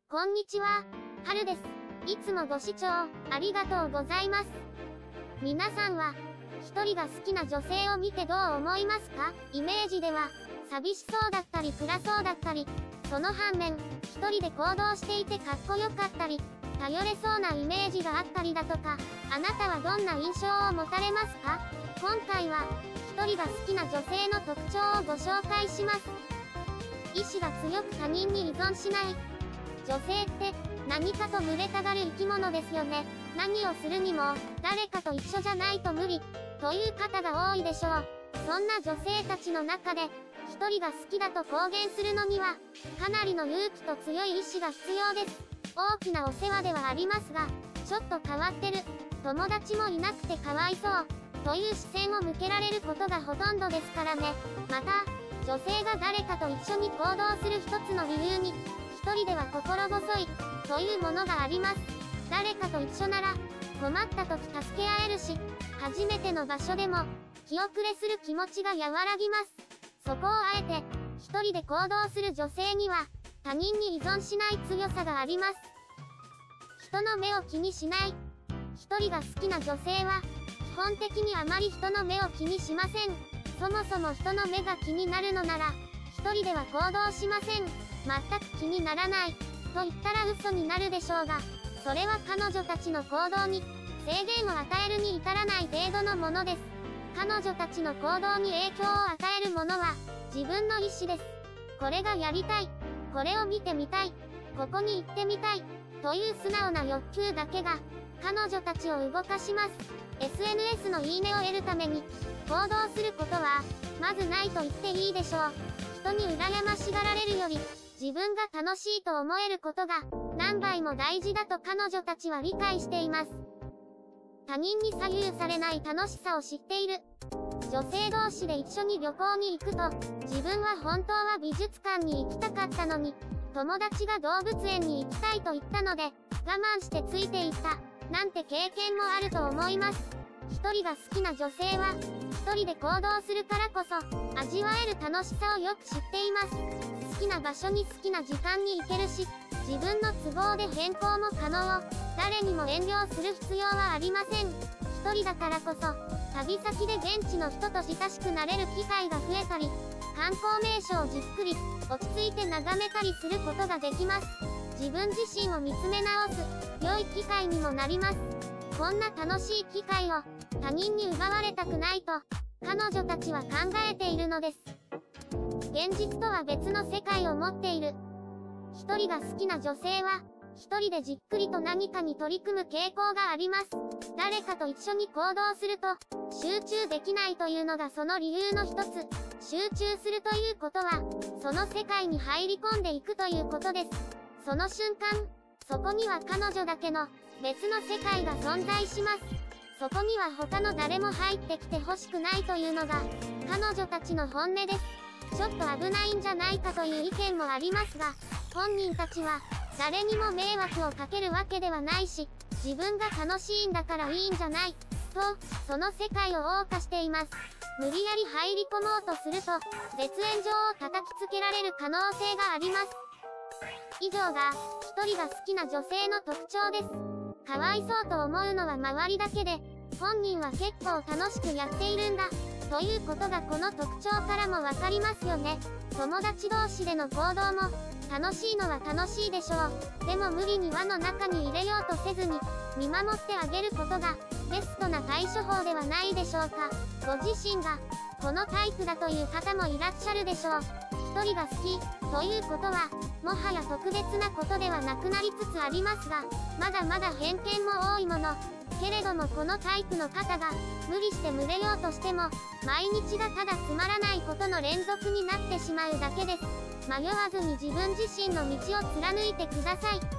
こんにちは、はるです。いつもご視聴ありがとうございます。皆さんは一人が好きな女性を見てどう思いますか？イメージでは寂しそうだったり暗そうだったり、その反面一人で行動していてかっこよかったり、頼れそうなイメージがあったりだとか、あなたはどんな印象を持たれますか？今回は一人が好きな女性の特徴をご紹介します。意志が強く他人に依存しない。女性って何かと群れたがる生き物ですよね。何をするにも誰かと一緒じゃないと無理という方が多いでしょう。そんな女性たちの中で一人が好きだと公言するのにはかなりの勇気と強い意志が必要です。大きなお世話ではありますが、ちょっと変わってる、友達もいなくてかわいそうという視線を向けられることがほとんどですからね。また女性が誰かと一緒に行動する一つの理由に、一人では心細いというものがあります。誰かと一緒なら困った時助け合えるし、初めての場所でも気遅れする気持ちが和らぎます。そこをあえて一人で行動する女性には他人に依存しない強さがあります。人の目を気にしない。一人が好きな女性は基本的にあまり人の目を気にしません。そもそも人の目が気になるのなら一人では行動しません。全く気にならないと言ったら嘘になるでしょうが、それは彼女たちの行動に制限を与えるに至らない程度のものです。彼女たちの行動に影響を与えるものは自分の意思です。これがやりたい、これを見てみたい、ここに行ってみたいという素直な欲求だけが彼女たちを動かします。 SNS のいいねを得るために行動することはまずないと言っていいでしょう。人に羨ましがられるより自分が楽しいと思えることが何倍も大事だと彼女たちは理解しています。他人に左右されない楽しさを知っている。女性同士で一緒に旅行に行くと、自分は本当は美術館に行きたかったのに友達が動物園に行きたいと言ったので我慢してついていったなんて経験もあると思います。一人が好きな女性は一人で行動するからこそ味わえる楽しさをよく知っています。好きな場所に好きな時間に行けるし、自分の都合で変更も可能。誰にも遠慮する必要はありません。一人だからこそ旅先で現地の人と親しくなれる機会が増えたり、観光名所をじっくり落ち着いて眺めたりすることができます。自分自身を見つめ直す良い機会にもなります。こんな楽しい機会を他人に奪われたくないと彼女たちは考えているのです。現実とは別の世界を持っている。一人が好きな女性は一人でじっくりと何かに取り組む傾向があります。誰かと一緒に行動すると集中できないというのがその理由の一つ。集中するということはその世界に入り込んでいくということです。その瞬間、そこには彼女だけの別の世界が存在します。そこには他の誰も入ってきてほしくないというのが彼女たちの本音です。ちょっと危ないんじゃないかという意見もありますが、本人たちは誰にも迷惑をかけるわけではないし、自分が楽しいんだからいいんじゃないとその世界を謳歌しています。無理やり入り込もうとすると絶縁状を叩きつけられる可能性があります。以上が一人が好きな女性の特徴です。かわいそうと思うのは周りだけで、本人は結構楽しくやっているんだということがこの特徴からもわかりますよね。友達同士での行動も楽しいのは楽しいでしょう。でも無理に輪の中に入れようとせずに見守ってあげることがベストな対処法ではないでしょうか。ご自身がこのタイプだという方もいらっしゃるでしょう。一人が好きということはもはや特別なことではなくなりつつありますが、まだまだ偏見も多いもの。けれどもこのタイプの方が無理して群れようとしても毎日がただつまらないことの連続になってしまうだけです。迷わずに自分自身の道を貫いてください。